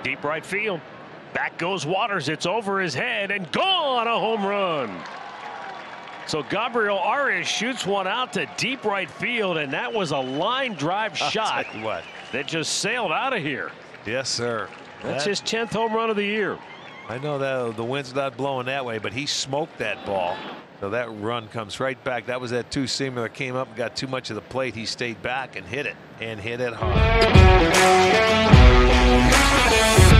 Deep right field. Back goes Waters. It's over his head and gone. A home run. So Gabriel Arias shoots one out to deep right field, and that was a line drive shot that just sailed out of here. Yes, sir. That's his 10th home run of the year. I know that the wind's not blowing that way, but he smoked that ball. So that run comes right back. That was that two-seamer that came up and got too much of the plate. He stayed back and hit it hard.